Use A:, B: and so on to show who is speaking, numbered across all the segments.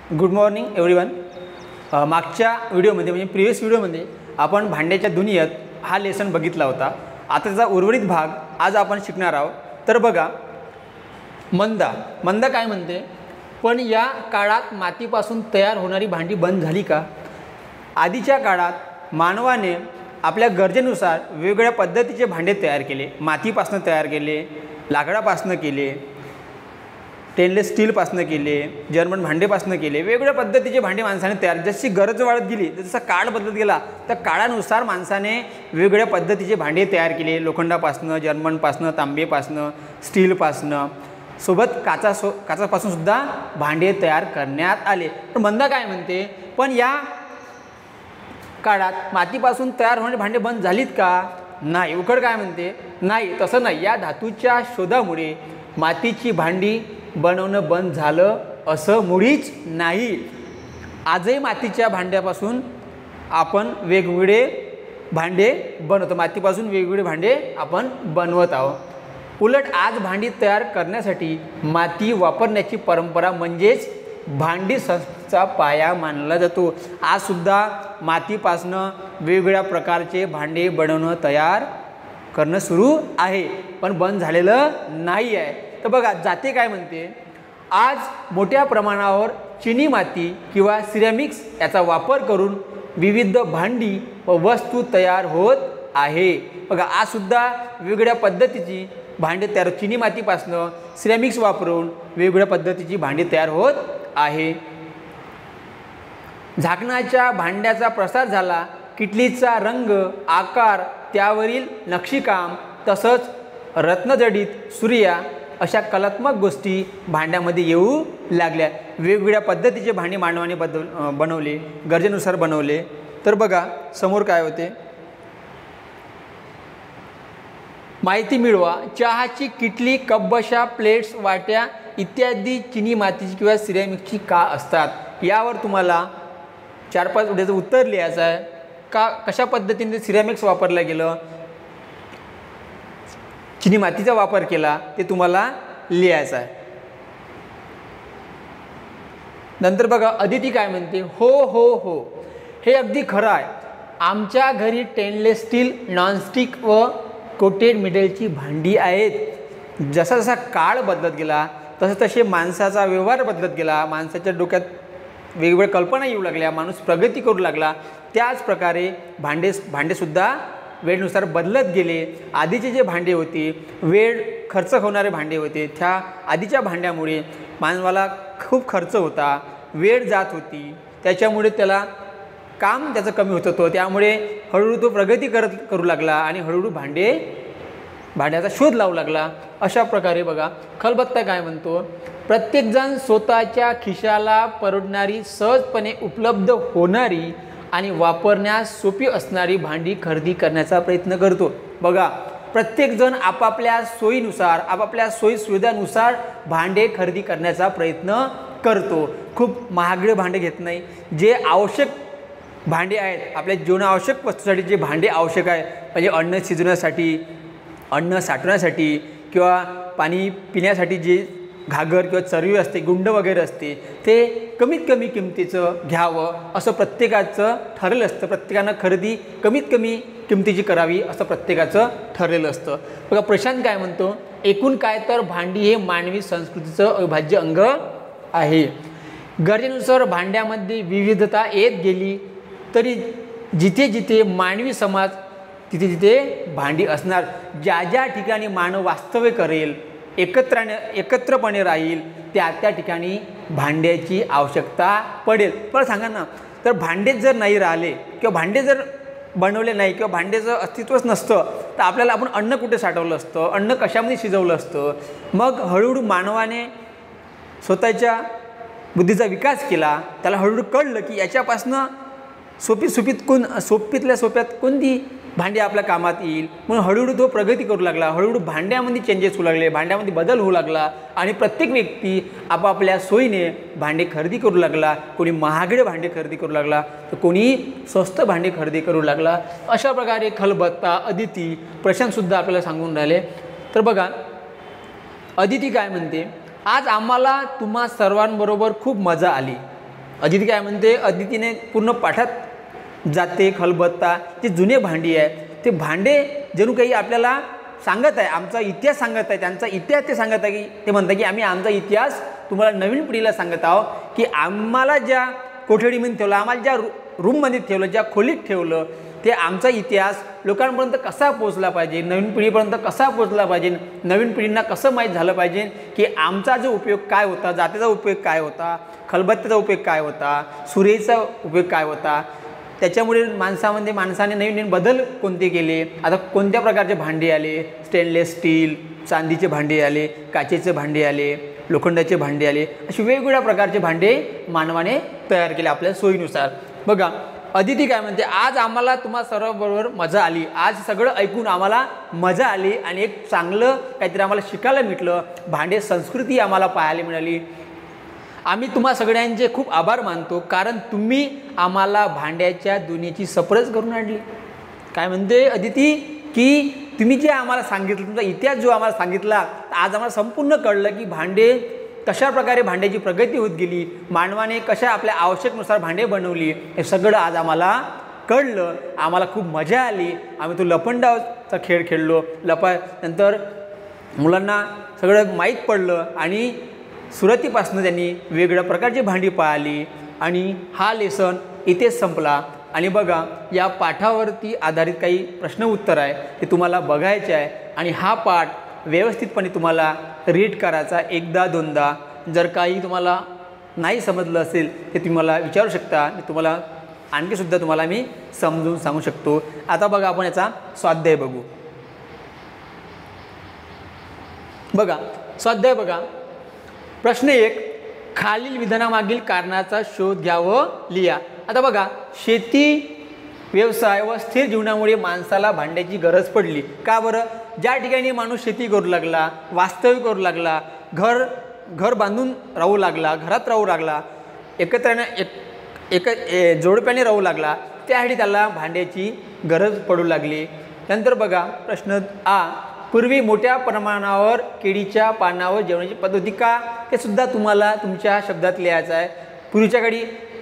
A: Good morning everyone. मागच्या व्हिडिओमध्ये म्हणजे प्रिव्हियस व्हिडिओमध्ये आपण भांड्याच्या दुनियेत हा लेसन बघितला होता। आता त्याचा उर्वरित भाग आज आपण शिकणार आहोत। तर बघा, मंदा काय म्हणते, पण या काळात मातीपासून तयार होणारी भांडी बंद झाली का? आधीच्या काळात मानवाने आपल्या गरजेनुसार वेगवेगळ्या पद्धतीचे भांडे तयार केले। मातीपासून तयार केले, लाकडापासून केले, स्टेनलेस स्टीलपासून केले, जर्मन भांडेपासून केले। वेगवेगळ्या पद्धतीचे भांडे माणसाने तयार, जशी गरज वाढत गेली जसा काळ बदलत गेला त्या काळानुसार माणसाने वेगवेगळ्या पद्धतीचे भांडे तयार केले। लोखंडापासून, जर्मनपासून, तांबेपासून, स्टीलपासून, सोबत काचापासून सुद्धा भांडे तयार करण्यात आले। पण मंदा काय म्हणते, पण या काळात मातीपासून तयार होणारे भांडे बंद झालीत का? नाही। उकड काय म्हणते, नाही, तसं नाही। या धातूच्या शोधामुळे मातीची भांडी बनवणं बंद झालं असं मुळीच नाही। आजही मातीच्या भांड्यापासून आपण वेगवेगळे भांडे बनवतो, मातीपासून वेगवेगळे भांडे आपण बनवत आहोत। उलट आज भांडी तयार करण्यासाठी माती वापरण्याची परंपरा म्हणजेच भांडी संस्कृतीचा पाया मानला जातो। आज सुद्धा मातीपासून वेगवेगळ्या प्रकारचे भांडे बनवणं, तयार करणं सुरू आहे, पण बंद झालेलं नाही आहे। तर बघा, जाते काय म्हणते, आज मोठ्या प्रमाणावर चिनी माती किंवा सिरॅमिक्स याचा वापर करून विविध भांडी व वस्तू तयार होत आहे। बघा, आज सुद्धा वेगवेगळ्या पद्धतीची भांडे तयार, चिनी मातीपासून सिरॅमिक्स वापरून वेगवेगळ्या पद्धतीची भांडी तयार होत आहे। झाकणाच्या भांड्याचा प्रसार झाला, किटलीचा रंग, आकार, त्यावरील नक्षीकाम, तसंच रत्नजडित सूर्या अशा कलात्मक गोष्टी भांड्यामध्ये येऊ लागल्या। वेगवेगळ्या पद्धतीचे भांडे मानवाने बनवले, गरजेनुसार बनवले। तर बघा समोर काय होते, माहिती मिळवा, चहाची किटली, कपबशा, प्लेट्स, वाट्या इत्यादी चिनी मातीची किंवा सिरॅमिकची का असतात? यावर तुम्हाला 4-5 उद्याचं उत्तर लिहायचं आहे। का, कशा पद्धतीने सिरॅमिक्स वापरलं गेलं, चिनी मातीचा वापर केला, ते तुम्हाला लिहायचं आहे। नंतर बघा, अदिती काय म्हणते, हो हो हो, हे अगदी खरं आहे। आमच्या घरी स्टेनलेस स्टील, नॉनस्टिक व कोटेड मेटलची भांडी आहेत। जसा जसा काळ बदलत गेला तसे माणसाचा व्यवहार बदलत गेला, माणसाच्या डोक्यात वेगवेगळ्या कल्पना येऊ लागल्या, माणूस प्रगती करू लागला, त्याच प्रकारे भांडेसुद्धा वेळेनुसार बदलत गेले। आधीचे जे भांडे होते, वेळ खर्च होणारे भांडे होते, त्या आधीच्या भांड्यामुळे मानवाला खूप खर्च होता, वेळ जात होती, त्याच्यामुळे त्याला काम त्याचं कमी होत होतं। त्यामुळे हळूहळू तो प्रगती करू लागला आणि हळूहळू भांड्याचा शोध लावू लागला। अशा प्रकारे बघा, खलबत्ता काय म्हणतो, प्रत्येकजण स्वतःच्या खिशाला परवडणारी, सहजपणे उपलब्ध होणारी आणि वापरण्यास सोपी असणारी भांडी खरेदी करण्याचा प्रयत्न करतो। बघा, प्रत्येकजण आपापल्या सोयीनुसार, आपापल्या सोयीसुविधानुसार भांडे खरेदी करण्याचा प्रयत्न करतो। खूप महागडे भांडे घेत नाही, जे आवश्यक भांडे आहेत, आपल्या जीवनावश्यक वस्तूसाठी जे भांडे आवश्यक आहे, म्हणजे अन्न शिजवण्यासाठी, अन्न साठवण्यासाठी किंवा पाणी पिण्यासाठी जे घागर किंवा चरवी असते, गुंड वगैरे असते, ते कमीत कमी किमतीचं घ्यावं असं प्रत्येकाचं ठरलेलं असतं। प्रत्येकानं खरेदी कमीत कमी किमतीची करावी असं प्रत्येकाचं ठरलेलं असतं। बघा, प्रशांत काय म्हणतो, एकूण काय तर भांडी हे मानवी संस्कृतीचं अविभाज्य अंग आहे। गरजेनुसार भांड्यामध्ये विविधता येत गेली तरी जिथे जिथे मानवी समाज तिथे तिथे भांडी असणार। ज्या ज्या ठिकाणी मानव वास्तव्य करेल, एकत्रपणे राहील, त्या ठिकाणी भांड्याची आवश्यकता पडेल। पण सांगा ना, तर भांडेच जर नाही राहिले किंवा भांडे जर बनवले नाही किंवा भांड्याचं अस्तित्वच नसतं, तर आपल्याला आपण अन्न कुठे साठवलं असतं, अन्न कशामध्ये शिजवलं असतं? मग हळूहळू मानवाने स्वतःच्या बुद्धीचा विकास केला, त्याला हळूहळू कळलं की याच्यापासनं सोपीतल्या सोप्यात कोणती भांडी आपल्या कामात येईल, म्हणून हळूहळू तो प्रगती करू लागला। हळूहळू भांड्यामध्ये चेंजेस होऊ लागले, भांड्यामध्ये बदल होऊ लागला आणि प्रत्येक व्यक्ती आपापल्या सोयीने भांडे खरेदी करू लागला। कोणी महागडे भांडे खरेदी करू लागला, तर कोणी स्वस्त भांडे खरेदी करू लागला। अशा प्रकारे खलबत्ता, अदिती, प्रशांतसुद्धा आपल्याला सांगून राहिले। तर बघा, अदिती काय म्हणते, आज आम्हाला तुम्हा सर्वांबरोबर खूप मजा आली। अदिती काय म्हणते, अदितीने पूर्ण पाठात जाते खलबत्ता जे जुने भांडी आहे ते भांडे जणू काही आपल्याला सांगत आहे, आमचा इतिहास सांगत आहे, त्यांचा इतिहास ते सांगत आहे, की ते म्हणतात की आम्ही आमचा इतिहास तुम्हाला नवीन पिढीला सांगत आहोत की आम्हाला ज्या कोठडीमध्ये ठेवलं, आम्हाला ज्या रूममध्ये ठेवलं, ज्या खोलीत ठेवलं, ते आमचा इतिहास लोकांपर्यंत कसा पोचला पाहिजे, नवीन पिढीपर्यंत कसा पोचला पाहिजे, नवीन पिढींना कसं माहीत झालं पाहिजे की आमचा जो उपयोग काय होता, जातीचा उपयोग काय होता, खलबत्त्याचा उपयोग काय होता, सुरेचा उपयोग काय होता, त्याच्यामुळे माणसाने नवीन बदल कोणते केले, आता कोणत्या प्रकारचे भांडे आले, स्टेनलेस स्टील, चांदीचे भांडे आले, काचेचे भांडे आले, लोखंडाचे भांडे आले, असे वेगवेगळ्या प्रकारचे भांडे मानवाने तयार केले आपल्या सोयीनुसार. बघा अदिती काय म्हणते, आज आम्हाला तुम्हा सर्वांबरोबर मजा आली, आज सगळं ऐकून आम्हाला मजा आली आणि एक चांगलं काहीतरी आम्हाला शिकायला मिळालं, भांडे संस्कृती आम्हाला पाहायला मिळाली. आम्ही तुम्हा सगळ्यांचे खूप आभार मानतो कारण तुम्ही आम्हाला भांड्याच्या दुनियेची सफरच करून आणली. काय म्हणते अदिती की तुम्ही जे आम्हाला सांगितलं, तुमचा इतिहास जो आम्हाला सांगितला, आज आम्हाला संपूर्ण कळलं की भांडे कशा प्रकारे भांड्याची प्रगती होत गेली, मानवाने कशा आपल्या आवश्यकतेनुसार भांडे बनवली, हे सगळं आज आम्हाला कळलं. आम्हाला खूप मजा आली. आम्ही तो लपंडावचा खेळ खेळलो, नंतर मुलांना सगळं माहीत पडलं आणि सुरुवातीपासून त्यांनी वेगवेगळ्या प्रकारची भांडी पाहिली आणि हा लेसन इथेच संपला. आणि बघा या पाठावरती आधारित काही प्रश्न उत्तर आहे ते तुम्हाला बघायचे आहे आणि हा पाठ व्यवस्थितपणे तुम्हाला रीड करायचा एकदा दोनदा. जर काही तुम्हाला नाही समजलं असेल ते तुम्ही मला विचारू शकता, मी तुम्हाला आणखीसुद्धा तुम्हाला मी समजून सांगू शकतो. आता बघा आपण याचा स्वाध्याय बघू. बघा स्वाध्याय बघा. प्रश्न 1, खालील विधानामागील कारणाचा शोध घ्या व लिहा. आता बघा शेती व्यवसाय व स्थिर जीवनामुळे माणसाला भांड्याची गरज पडली. का बरं? ज्या ठिकाणी माणूस शेती करू लागला, वास्तव्य करू लागला, घर बांधून राहू लागला, घरात राहू लागला, जोडप्याने राहू लागला, त्यासाठी त्याला भांड्याची गरज पडू लागली. नंतर बघा प्रश्न आ, पूर्वी मोठ्या प्रमाणावर केळीच्या पानावर जेवणाची पद्धती का, ते सुद्धा तुम्हाला तुमच्या शब्दात लिहायचं आहे. पूर्वीच्या काळी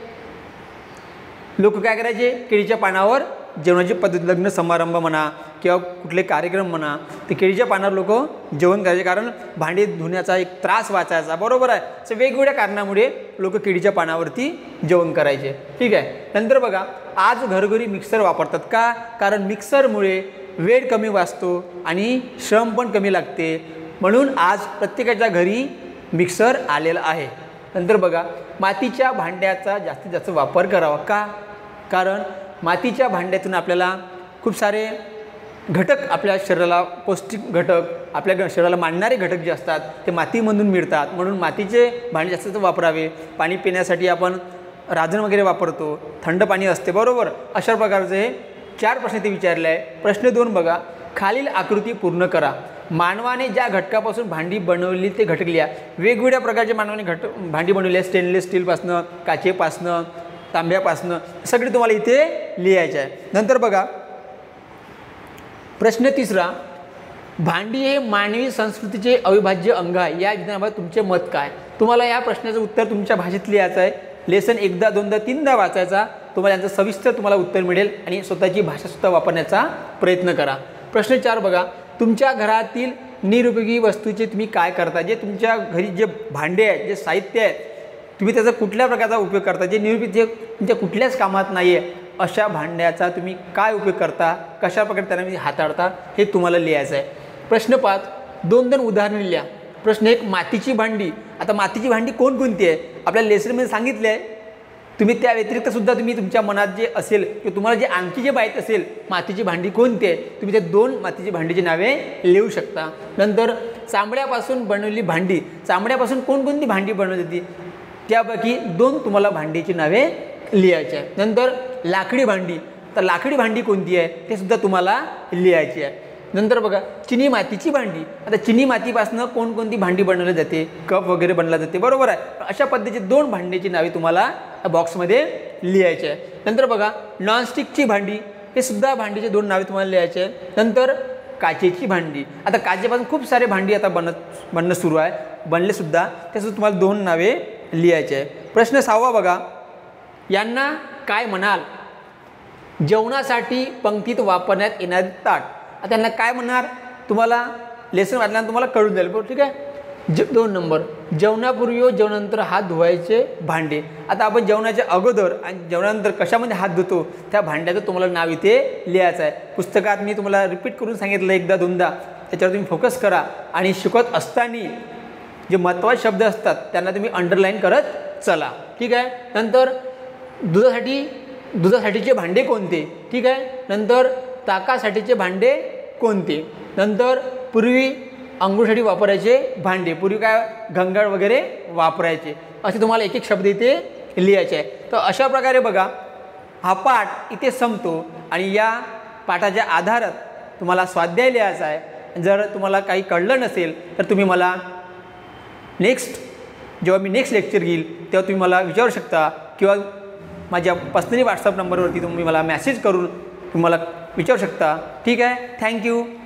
A: लोक काय करायचे, केळीच्या पानावर जेवणाची पद्धत, लग्न समारंभ म्हणा किंवा कुठले कार्यक्रम म्हणा, ते केळीच्या पानावर लोक जेवण करायचे कारण भांडी धुण्याचा एक त्रास वाचायचा. बरोबर आहे. असं वेगवेगळ्या कारणामुळे लोक केळीच्या पानावरती जेवण करायचे. ठीक आहे. नंतर बघा आज घरोघरी मिक्सर वापरतात. का? कारण मिक्सरमुळे वेळ कमी वाचतो आणि श्रम पण कमी लागते, म्हणून आज प्रत्येकाच्या घरी मिक्सर आलेला आहे. नंतर बघा मातीच्या भांड्याचा जास्तीत जास्त वापर करावा. का? कारण मातीच्या भांड्यातून आपल्याला खूप सारे घटक, आपल्या शरीराला पौष्टिक घटक, आपल्या शरीराला मानणारे घटक जे असतात ते मातीमधून मिळतात, म्हणून मातीचे भांडे जास्त वापरावे. पाणी पिण्यासाठी आपण रांजण वगैरे वापरतो, थंड पाणी असते. बरोबर. अशा प्रकारचे 4 प्रश्न ते विचारले आहे. प्रश्न 2 बघा, खालील आकृती पूर्ण करा. मानवाने ज्या घटकापासून भांडी बनवली ते घटक लिहा. वेगवेगळ्या प्रकारचे मानवाने भांडी बनवली आहे. स्टेनलेस स्टीलपासनं, काचेपासनं, तांब्यापासनं, सगळे तुम्हाला इथे लिहायचे आहे. नंतर बघा प्रश्न 3, भांडी हे मानवी संस्कृतीचे अविभाज्य अंग आहे. या विधानाबाबत तुमचे मत काय? तुम्हाला या प्रश्नाचं उत्तर तुमच्या भाषेत लिहायचं आहे. लेसन एकदा दोनदा तीनदा वाचायचा, तुम्हाला यांचं सविस्तर तुम्हाला उत्तर मिळेल आणि स्वतःची भाषासुद्धा वापरण्याचा प्रयत्न करा. प्रश्न 4 बघा, तुमच्या घरातील निरुपयोगी वस्तूचे तुम्ही काय करता? जे तुमच्या घरी जे भांडे आहेत, जे साहित्य आहे, तुम्ही त्याचा कुठल्या प्रकारचा उपयोग करता, जे निरुपयोगी, जे तुमच्या कुठल्याच कामात नाही आहे, अशा भांड्याचा तुम्ही काय उपयोग करता, कशा प्रकारे त्यांना तुम्ही हाताळता, हे तुम्हाला लिहायचं आहे. प्रश्न 5, 2 उदाहरणे लिहा. प्रश्न 1, मातीची भांडी. आता मातीची भांडी कोणकोणती आहे? आपल्या लेसनमध्ये सांगितले आहे. तुम्ही त्या व्यतिरिक्त सुद्धा तुम्ही तुमच्या मनात जे असेल किंवा तुम्हाला जे आणखी जे माहीत असेल मातीची भांडी कोणती आहे, तुम्ही ते 2 मातीची भांडीची नावे लिहू शकता. नंतर चामड्यापासून बनवलेली भांडी. चामड्यापासून कोणकोणती भांडी बनवली जाते त्यापैकी 2 तुम्हाला भांडीची नावे लिहायची आहे. नंतर लाकडी भांडी. तर लाकडी भांडी कोणती आहे ते सुद्धा तुम्हाला लिहायची आहे. नंतर बघा चिनी मातीची भांडी. आता चिनी मातीपासून कोणकोणती भांडी बनवली जाते, कप वगैरे बनला जाते. बरोबर आहे. अशा पद्धतीची 2 भांड्याची नावे तुम्हाला बॉक्समध्ये लिहायची आहे. नंतर बघा नॉनस्टिकची भांडी. हे सुद्धा भांडीचे 2 नावे तुम्हाला लिहायचे आहे. नंतर काचेची भांडी. आता काचेपासून खूप सारे भांडी आता बनणं सुरू आहे, बनले सुद्धा, त्याचं तुम्हाला 2 नावे लिहायचे आहे. प्रश्न 6 बघा, यांना काय म्हणाल? जेवणासाठी पंक्तीत वापरण्यात येणारे ताट. आता त्यांना काय म्हणणार? तुम्हाला लेसन वाचल्यानंतर तुम्हाला कळून जाईल. बरोबर, ठीक आहे. 2 नंबर, जेवणापूर्वी व जेवणानंतर हात धुवायचे भांडे. आता आपण जेवणाच्या अगोदर आणि जेवणानंतर कशामध्ये हात धुतो त्या भांड्याचं तुम्हाला नाव इथे लिहायचं आहे. पुस्तकात मी तुम्हाला रिपीट करून सांगितलं एकदा दोनदा, त्याच्यावर तुम्ही फोकस करा आणि शिकत असताना जे महत्त्वाचे शब्द असतात त्यांना तुम्ही अंडरलाईन करत चला, ठीक आहे. नंतर दुधासाठीचे भांडे कोणते, ठीक आहे. नंतर ताकासाठीचे भांडे कोणते. नंतर पूर्वी अंघोळीसाठी वापरायचे भांडे, पूर्वी काय घंगाळ वगैरे वापरायचे, असे तुम्हाला एक एक शब्द इथे लिहायचे आहे. तर अशा प्रकारे बघा हा पाठ इथे संपतो आणि या पाठाच्या आधारात तुम्हाला स्वाध्याय लिहायचा आहे. जर तुम्हाला काही कळलं नसेल तर तुम्ही मला जेव्हा मी नेक्स्ट लेक्चर घेईल तेव्हा तुम्ही मला विचारू शकता किंवा माझ्या पर्सनली व्हॉट्सअप नंबरवरती तुम्ही मला मेसेज करून तुम्हाला विचारू शकता, ठीक आहे. थँक्यू.